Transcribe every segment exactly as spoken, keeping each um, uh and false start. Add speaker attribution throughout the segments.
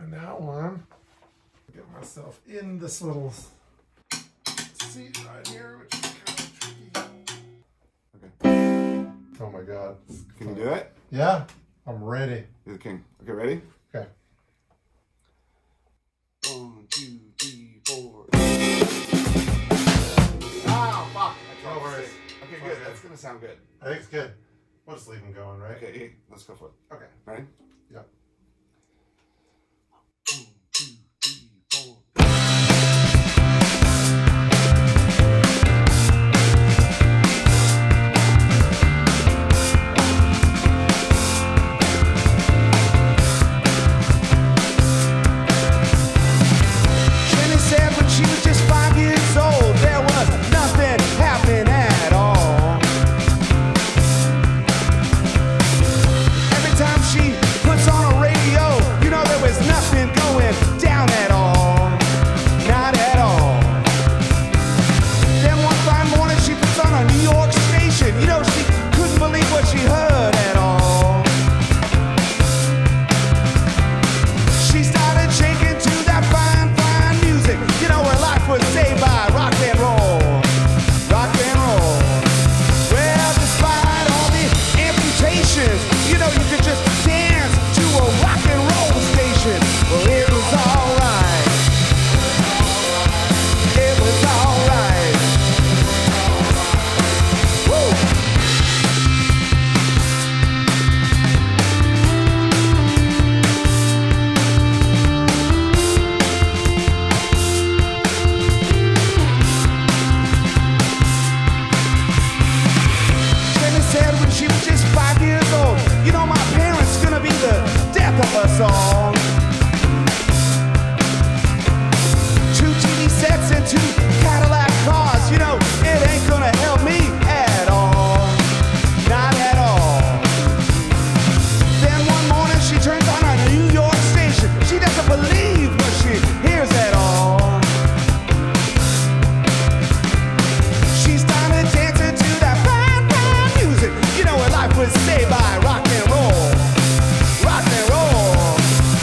Speaker 1: And that one, get myself in this little seat right here, which is kind of tricky.
Speaker 2: Okay.
Speaker 1: Oh my God.
Speaker 2: Can you do it?
Speaker 1: Yeah, I'm ready.
Speaker 2: You're the king. Okay, ready?
Speaker 1: Okay.
Speaker 2: One, two, three, four.
Speaker 1: Oh, fuck.
Speaker 2: No worries. Okay, good. That's gonna sound good.
Speaker 1: I think it's good. We'll just leave them going, right?
Speaker 2: Okay, let's go for it.
Speaker 1: Okay.
Speaker 2: Ready?
Speaker 1: Yep.
Speaker 2: One, two, three, four.
Speaker 3: Jenny said when she was just five years old, there was nothing happening at all. Every time she puts on a radio, you know there was nothing going down at all. Not at all. Then one fine morning she puts on a New York station. You know she couldn't believe what she heard at all. She started shaking to that fine, fine music. You know her life was saved by rock and roll. Rock and roll. Well, despite all the amputations, you know you could just dance to a rock and roll station. Well, it was alright. It was alright. Woo! Jenny said when she was just five years old, you know my parents gonna be the death of us all. Two T V sets and two Cadillac cars, you know it ain't gonna help me at all. Not at all. Then one morning she turns on a New York station. She doesn't believe what she hears at all. She started dancing to that fine, fine music. You know her life was saved by rock and roll. Rock and roll.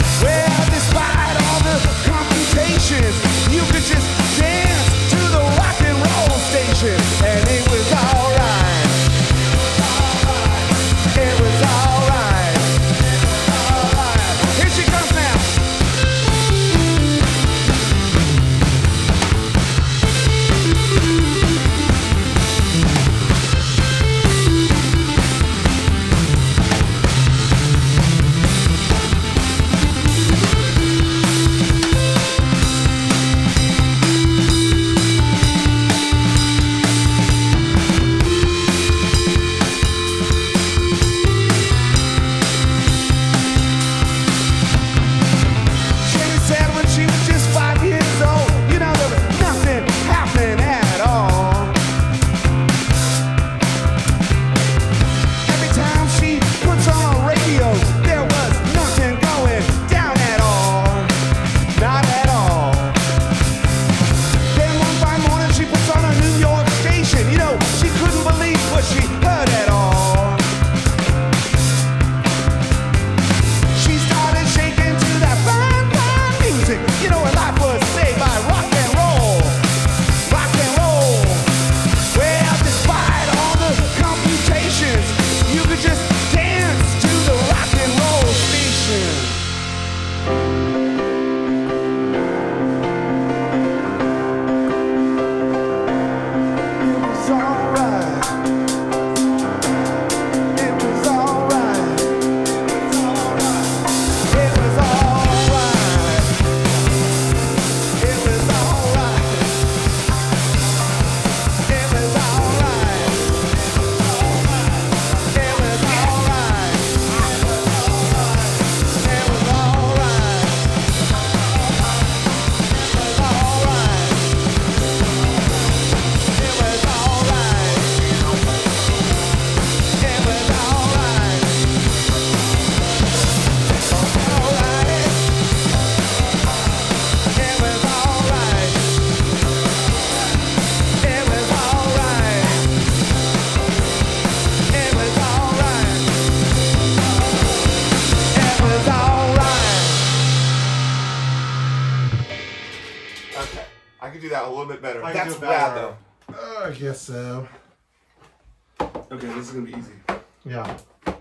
Speaker 2: I could do that a little bit better.
Speaker 1: I can
Speaker 2: That's
Speaker 1: do it
Speaker 2: bad
Speaker 1: better.
Speaker 2: though.
Speaker 1: Uh, I guess so.
Speaker 2: Okay, this is gonna be easy.
Speaker 1: Yeah.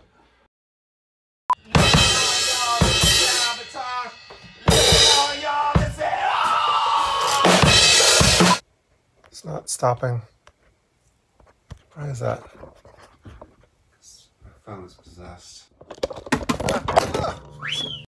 Speaker 1: It's not stopping. Why is that?
Speaker 2: My phone is possessed.